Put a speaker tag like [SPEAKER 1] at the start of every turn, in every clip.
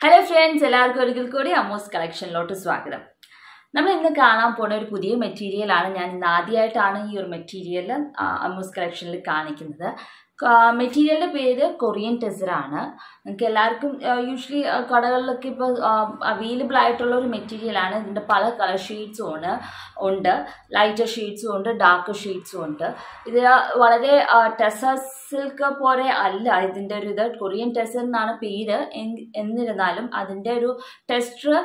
[SPEAKER 1] Hello friends, എല്ലാവർക്കും ഒരിക്കൽ കൂടി അമ്മൂസ് കളക്ഷനിലോട്ട് സ്വാഗതം. നമ്മൾ ഇന്ന് കാണാൻ പോകുന്ന ഒരു പുതിയ മെറ്റീരിയലാണ്. ഞാൻ ഇന്ന് ആദ്യമായിട്ടാണ് ഈ ഒരു മെറ്റീരിയൽ അമ്മൂസ് കളക്ഷനിൽ കാണിക്കുന്നത്. മെറ്റീരിയലിൻ്റെ പേര് കൊറിയൻ ടെസറാണ്. നിങ്ങൾക്ക് എല്ലാവർക്കും യൂഷ്വലി കടകളിലൊക്കെ ഇപ്പോൾ അവൈലബിൾ ആയിട്ടുള്ള ഒരു മെറ്റീരിയലാണ്. ഇതിൻ്റെ പല കളർ ഷെയ്ഡ്സും ഉണ്ട്, ലൈറ്റർ ഷെയ്ഡ്സും ഉണ്ട്, ഡാർക്ക് ഷെയ്ഡ്സും ഉണ്ട്. ഇത് വളരെ ടെസർ സിൽക്ക് പോലെ അല്ല ഇതിൻ്റെ ഒരു ഇത്. കൊറിയൻ ടെസർ എന്നാണ് പേര്. എന്നിരുന്നാലും അതിൻ്റെ ഒരു ടെക്സ്ചർ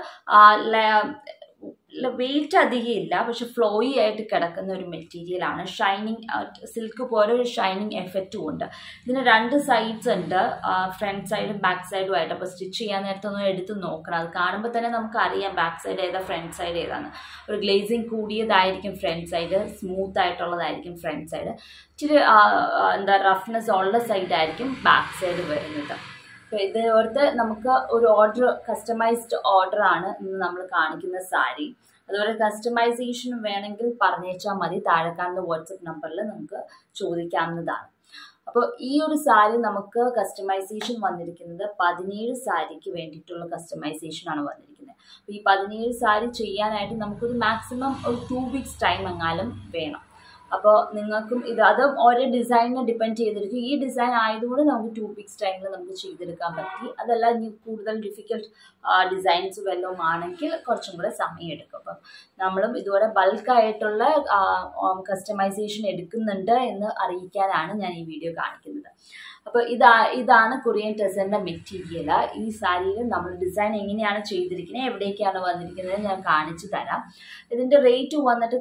[SPEAKER 1] വെയിറ്റ് അധികം ഇല്ല, പക്ഷെ ഫ്ലോയി ആയിട്ട് കിടക്കുന്ന ഒരു മെറ്റീരിയലാണ്. ഷൈനിങ് സിൽക്ക് പോലെ ഒരു ഷൈനിങ് എഫക്റ്റും ഉണ്ട്. ഇതിന് രണ്ട് സൈഡ്സ് ഉണ്ട്, ഫ്രണ്ട് സൈഡും ബാക്ക് സൈഡും ആയിട്ട്. അപ്പോൾ സ്റ്റിച്ച് ചെയ്യാൻ നേരത്തൊന്നും എടുത്ത് നോക്കണം. അത് കാണുമ്പോൾ തന്നെ നമുക്ക് അറിയാം ബാക്ക് സൈഡ് ഏതാ ഫ്രണ്ട് സൈഡ് ഏതാണ്. ഒരു ഗ്ലേസിങ് കൂടിയതായിരിക്കും ഫ്രണ്ട് സൈഡ്, സ്മൂത്ത് ആയിട്ടുള്ളതായിരിക്കും ഫ്രണ്ട് സൈഡ്. ഇച്ചിരി റഫ്നെസ് ഉള്ള സൈഡായിരിക്കും ബാക്ക് സൈഡ് വരുന്നത്. അപ്പോൾ ഇത് ഓർത്ത് നമുക്ക് ഒരു കസ്റ്റമൈസ്ഡ് ഓർഡറാണ് ഇന്ന് നമ്മൾ കാണിക്കുന്ന സാരി. അതുപോലെ കസ്റ്റമൈസേഷൻ വേണമെങ്കിൽ പറഞ്ഞേച്ചാൽ മതി. താഴെ കാണുന്ന വാട്സപ്പ് നമ്പറിൽ നിങ്ങൾക്ക് ചോദിക്കാവുന്നതാണ്. അപ്പോൾ ഈ ഒരു സാരി നമുക്ക് കസ്റ്റമൈസേഷൻ വന്നിരിക്കുന്നത് 17 സാരിക്ക് വേണ്ടിയിട്ടുള്ള കസ്റ്റമൈസേഷനാണ് വന്നിരിക്കുന്നത്. അപ്പോൾ ഈ 17 സാരി ചെയ്യാനായിട്ട് നമുക്കൊരു മാക്സിമം ഒരു 2 weeks ടൈം എങ്ങാനും വേണം. അപ്പോൾ നിങ്ങൾക്കും അത് ഓരോ ഡിസൈനിനെ ഡിപ്പെൻഡ് ചെയ്തിരിക്കും. ഈ ഡിസൈൻ ആയതുകൊണ്ട് നമുക്ക് 2 weeks ടൈമിൽ നമുക്ക് ചെയ്തെടുക്കാൻ പറ്റി. അതല്ല ഇനി കൂടുതൽ ഡിഫിക്കൽട്ട് ഡിസൈൻസ് വല്ലതും ആണെങ്കിൽ കുറച്ചും കൂടെ സമയം എടുക്കും. അപ്പം നമ്മളും ഇതുപോലെ ബൾക്കായിട്ടുള്ള കസ്റ്റമൈസേഷൻ എടുക്കുന്നുണ്ട് എന്ന് അറിയിക്കാനാണ് ഞാൻ ഈ വീഡിയോ കാണിക്കുന്നത്. അപ്പോൾ ഇതാണ് കൊറിയൻ ടെസറിൻ്റെ മെറ്റീരിയൽ. ഈ സാരിയിൽ നമ്മൾ ഡിസൈൻ എങ്ങനെയാണ് ചെയ്തിരിക്കുന്നത്, എവിടേക്കാണ് വന്നിരിക്കുന്നത് ഞാൻ കാണിച്ചു തരാം. ഇതിൻ്റെ റേറ്റ് വന്നിട്ട്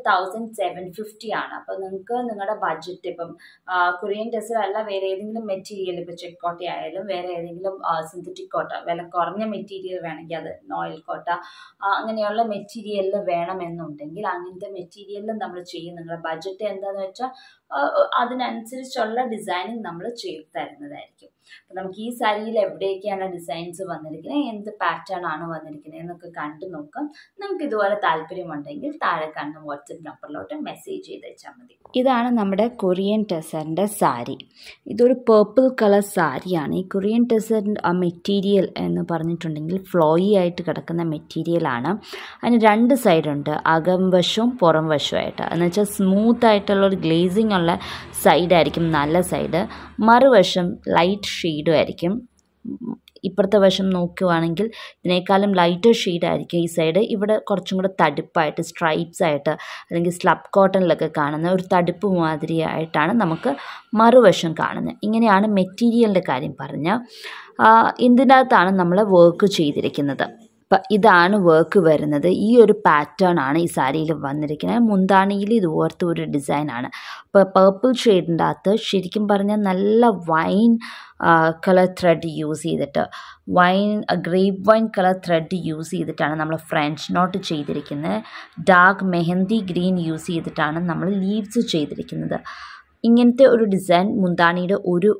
[SPEAKER 1] 1750 ആണ്. അപ്പോൾ നിങ്ങൾക്ക് നിങ്ങളുടെ ബഡ്ജറ്റ് ഇപ്പം കൊറിയൻ ടെസർ അല്ല വേറെ ഏതെങ്കിലും മെറ്റീരിയൽ, ഇപ്പോൾ ചെക്ക് കോട്ട ആയാലും വേറെ ഏതെങ്കിലും സിന്തറ്റിക് കോട്ട, വില കുറഞ്ഞ മെറ്റീരിയൽ വേണമെങ്കിൽ അത് നോയിൽ കോട്ട അങ്ങനെയുള്ള മെറ്റീരിയലിൽ വേണമെന്നുണ്ടെങ്കിൽ അങ്ങനത്തെ മെറ്റീരിയലിൽ നമ്മൾ ചെയ്യും. നിങ്ങളുടെ ബഡ്ജറ്റ് എന്താണെന്ന് വെച്ചാൽ അതിനനുസരിച്ചുള്ള ഡിസൈനിങ് നമ്മൾ ചെയ്തു തരുന്നതായിരിക്കും. അപ്പം നമുക്ക് ഈ സാരിയിൽ എവിടെയൊക്കെയാണ് ഡിസൈൻസ് വന്നിരിക്കുന്നത്, എന്ത് പാറ്റേൺ ആണ് വന്നിരിക്കുന്നത് എന്നൊക്കെ കണ്ടു നോക്കാം. നമുക്ക് ഇതുപോലെ താല്പര്യമുണ്ടെങ്കിൽ താഴെ കാണുന്ന വാട്സപ്പ് നമ്പറിലോട്ട് മെസ്സേജ് ചെയ്തേച്ചാൽ മതി. ഇതാണ് നമ്മുടെ കൊറിയൻ ടെസറിൻ്റെ സാരി. ഇതൊരു പേർപ്പിൾ കളർ സാരിയാണ്. ഈ കൊറിയൻ ടെസറിൻ്റെ മെറ്റീരിയൽ എന്ന് പറഞ്ഞിട്ടുണ്ടെങ്കിൽ ഫ്ലോയി ആയിട്ട് കിടക്കുന്ന മെറ്റീരിയലാണ്. അതിന് രണ്ട് സൈഡുണ്ട്, അകം വശവും പുറം വശവുമായിട്ട്. എന്ന് വെച്ചാൽ സ്മൂത്ത് ആയിട്ടുള്ള ഒരു ഗ്ലേസിങ് ഉള്ള സൈഡായിരിക്കും നല്ല സൈഡ്, മറുവശം ലൈറ്റ് ഷെയ്ഡും ആയിരിക്കും. ഇപ്പുറത്തെ വശം നോക്കുകയാണെങ്കിൽ ഇതിനേക്കാളും ലൈറ്റർ ഷെയ്ഡായിരിക്കും ഈ സൈഡ്. ഇവിടെ കുറച്ചും കൂടെ തടിപ്പായിട്ട് സ്ട്രൈപ്സ് ആയിട്ട് അല്ലെങ്കിൽ സ്ലബ് കോട്ടണിലൊക്കെ കാണുന്ന ഒരു തടിപ്പ് മാതിരിയായിട്ടാണ് നമുക്ക് മറുവശം കാണുന്നത്. ഇങ്ങനെയാണ് മെറ്റീരിയലിൻ്റെ കാര്യം പറഞ്ഞാൽ. ഇതിനകത്താണ് നമ്മൾ വർക്ക് ചെയ്തിരിക്കുന്നത്. അപ്പം ഇതാണ് വർക്ക് വരുന്നത്. ഈ ഒരു പാറ്റേൺ ആണ് ഈ സാരിയിൽ വന്നിരിക്കുന്നത്. മുന്താണിയിൽ ഇതുപോലത്തെ ഒരു ഡിസൈനാണ്. അപ്പോൾ പേർപ്പിൾ ഷെയ്ഡിൻ്റെ അകത്ത് ശരിക്കും പറഞ്ഞാൽ നല്ല വൈൻ കളർ ത്രെഡ് യൂസ് ചെയ്തിട്ട്, grape wine colour thread use ചെയ്തിട്ടാണ് നമ്മൾ ഫ്രഞ്ച് നോട്ട് ചെയ്തിരിക്കുന്നത്. ഡാർക്ക് മെഹന്തി ഗ്രീൻ യൂസ് ചെയ്തിട്ടാണ് നമ്മൾ ലീവ്സ് ചെയ്തിരിക്കുന്നത്. ഇങ്ങനത്തെ ഒരു ഡിസൈൻ മുന്താണിയുടെ ഒരു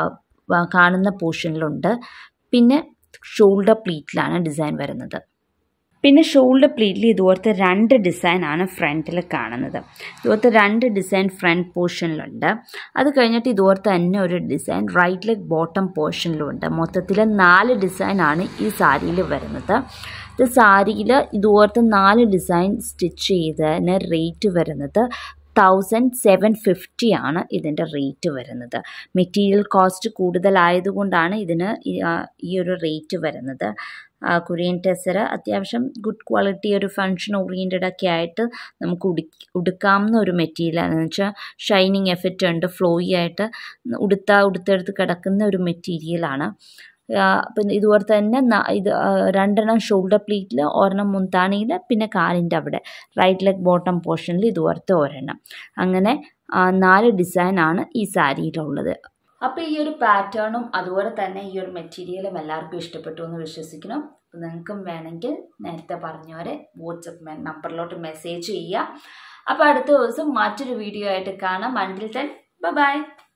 [SPEAKER 1] കാണുന്ന പോർഷനിലുണ്ട്. പിന്നെ ഷോൾഡർ പ്ലീറ്റിലാണ് ഡിസൈൻ വരുന്നത്. പിന്നെ ഷോൾഡർ പ്ലീറ്റിൽ ഇതുപോലത്തെ രണ്ട് ഡിസൈനാണ് ഫ്രണ്ടിൽ കാണുന്നത്. ഇതുപോലത്തെ രണ്ട് ഡിസൈൻ ഫ്രണ്ട് പോർഷനിലുണ്ട്. അത് കഴിഞ്ഞിട്ട് ഇതുപോലത്തെ തന്നെ ഒരു ഡിസൈൻ റൈറ്റ് ലെഗ് ബോട്ടം പോർഷനിലുണ്ട്. മൊത്തത്തിൽ 4 ഡിസൈനാണ് ഈ സാരിയിൽ വരുന്നത്. ഇത് സാരിയിൽ ഇതുപോലത്തെ 4 ഡിസൈൻ സ്റ്റിച്ച് ചെയ്തതിന് റേറ്റ് വരുന്നത് 1750 ആണ് ഇതിൻ്റെ റേറ്റ് വരുന്നത്. മെറ്റീരിയൽ കോസ്റ്റ് കൂടുതലായതുകൊണ്ടാണ് ഇതിന് ഈ ഒരു റേറ്റ് വരുന്നത്. കൊറിയൻ ടെസർ അത്യാവശ്യം ഗുഡ് ക്വാളിറ്റി, ഒരു ഫങ്ഷൻ ഓറിയൻറ്റഡ് ഒക്കെ ആയിട്ട് നമുക്ക് ഉടുക്കാവുന്ന ഒരു മെറ്റീരിയലാണെന്ന് വെച്ചാൽ ഷൈനിങ് എഫക്റ്റ് ഉണ്ട്, ഫ്ലോയി ആയിട്ട് ഉടുത്തെടുത്ത് കിടക്കുന്ന ഒരു മെറ്റീരിയലാണ്. പിന്നെ ഇതുപോലെ തന്നെ ഇത് 2 ഷോൾഡർ പ്ലീറ്റിൽ, ഒരെണ്ണം മുന്താണിയിൽ, പിന്നെ കാലിൻ്റെ അവിടെ റൈറ്റ് ലെഗ് ബോട്ടം പോർഷനിൽ ഇതുപോലത്തെ ഒരെണ്ണം. അങ്ങനെ 4 ഡിസൈനാണ് ഈ സാരിയിലുള്ളത്. അപ്പോൾ ഈ ഒരു പാറ്റേണും അതുപോലെ തന്നെ ഈ ഒരു മെറ്റീരിയലും എല്ലാവർക്കും ഇഷ്ടപ്പെട്ടു എന്ന് വിശ്വസിക്കണം. അപ്പോൾ നിങ്ങൾക്കും വേണമെങ്കിൽ നേരത്തെ പറഞ്ഞവരെ വാട്സപ്പ് നമ്പറിലോട്ട് മെസ്സേജ് ചെയ്യുക. അപ്പോൾ അടുത്ത ദിവസം മറ്റൊരു വീഡിയോ ആയിട്ട് കാണാം. Until then by.